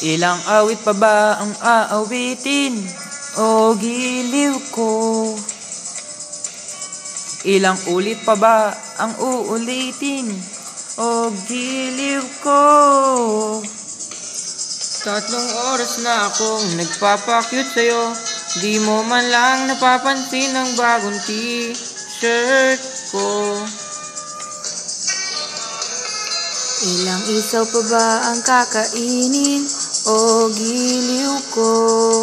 Ilang awit pa ba ang aawitin o giliw ko? Ilang ulit pa ba ang uulitin o giliw ko? 3 oras na akong nagpapakyut sa'yo, di mo man lang napapansin ang bagong t-shirt ko. Ilang isaw pa ba ang kakainin o giliw ko?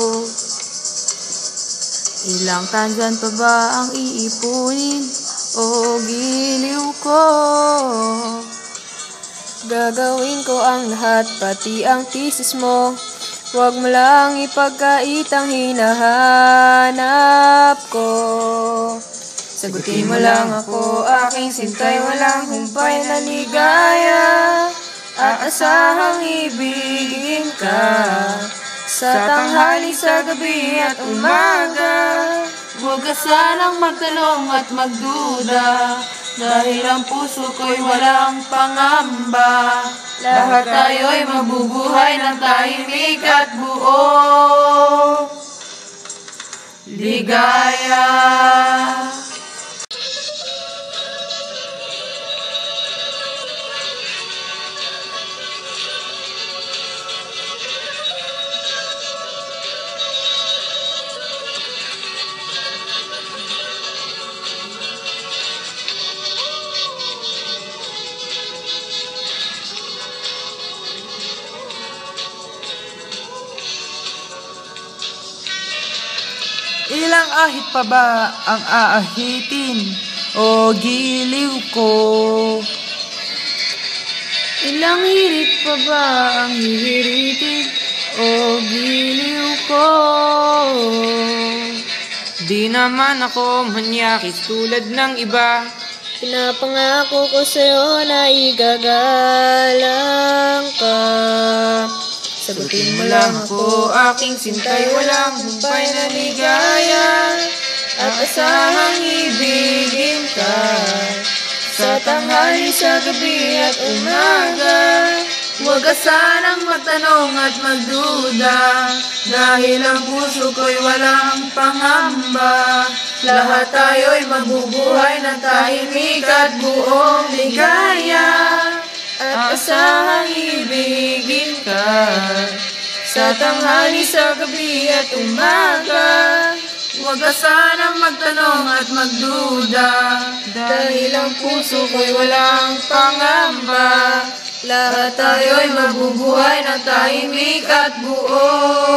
Ilang tansan pa ba ang iipunin o giliw ko? Gagawin ko ang lahat, pati ang thesis mo. Huwag mo lang ipagkait ang hinahanap ko. Sagutin mo lang ako, aking sintay, walang humpay na ligaya. Aasahang ibigin ka sa tanghali, sa gabi at umaga. Huwag ka sanang magtanong at magduda, dahil ang puso ko'y walang pangamba. Lahat tayo'y mabubuhay ng tahimik at buong ligaya. Ilang ahit pa ba ang aahitin o giliw ko? Ilang hirit pa ba ang hihiritin o giliw ko? Di naman ako manyakis tulad ng iba. Pinapangako ko sa'yo na igagalang ka. Sagutin mo lang ako, aking sintay, walang humpay na ligaya. At asahang ibigin ka sa tanghali, sa gabi at umaga. Huwag ka sanang magtanong at magduda, dahil ang puso ko'y walang pangamba. Lahat tayo'y mabubuhay ng tahimik at buong ligaya. At asahang ibigin ka sa tanghali, sa gabi at umaga. Huwag ka sanang magtanong at magduda, dahil ang puso ko'y walang pangamba. Lahat tayo'y mabubuhay ng tahimik at buong